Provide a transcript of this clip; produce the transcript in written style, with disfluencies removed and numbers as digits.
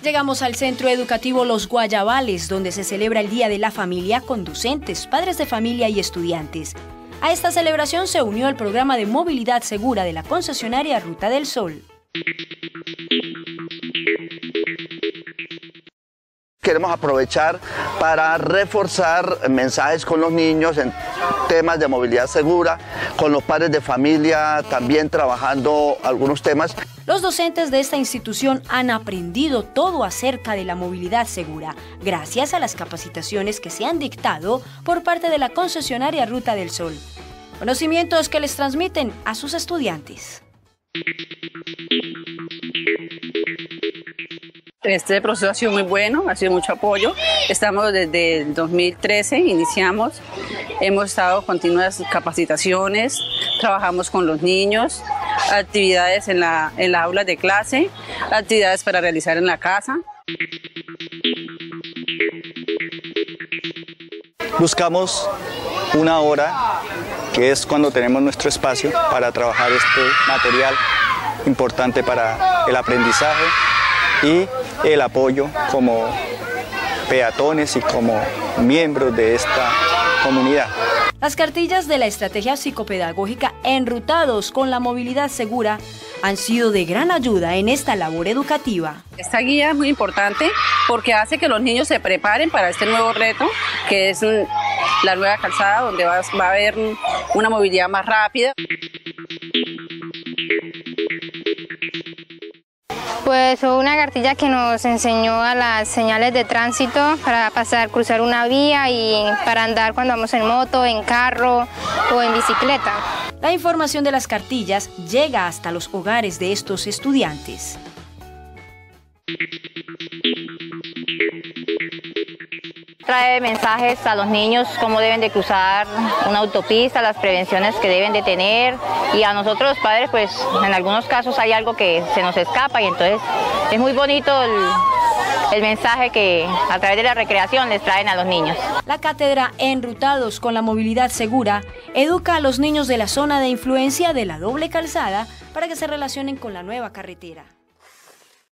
Llegamos al Centro Educativo Los Guayabales, donde se celebra el Día de la Familia con docentes, padres de familia y estudiantes. A esta celebración se unió el programa de movilidad segura de la concesionaria Ruta del Sol. Queremos aprovechar para reforzar mensajes con los niños en temas de movilidad segura, con los padres de familia también trabajando algunos temas. Los docentes de esta institución han aprendido todo acerca de la movilidad segura, gracias a las capacitaciones que se han dictado por parte de la concesionaria Ruta del Sol. Conocimientos que les transmiten a sus estudiantes. Este proceso ha sido muy bueno, ha sido mucho apoyo. Estamos desde el 2013, iniciamos, hemos estado en continuas capacitaciones, trabajamos con los niños, actividades en las aulas de clase, actividades para realizar en la casa. Buscamos una hora, que es cuando tenemos nuestro espacio para trabajar este material importante para el aprendizaje y el apoyo como peatones y como miembros de esta comunidad. Las cartillas de la estrategia psicopedagógica Enrutados con la movilidad segura han sido de gran ayuda en esta labor educativa. Esta guía es muy importante porque hace que los niños se preparen para este nuevo reto, que es la nueva calzada, donde va a haber una movilidad más rápida. Pues fue una cartilla que nos enseñó a las señales de tránsito para cruzar una vía y para andar cuando vamos en moto, en carro o en bicicleta. La información de las cartillas llega hasta los hogares de estos estudiantes. Trae mensajes a los niños cómo deben de cruzar una autopista, las prevenciones que deben de tener, y a nosotros los padres pues en algunos casos hay algo que se nos escapa y entonces es muy bonito el mensaje que a través de la recreación les traen a los niños. La cátedra Enrutados con la movilidad segura educa a los niños de la zona de influencia de la doble calzada para que se relacionen con la nueva carretera.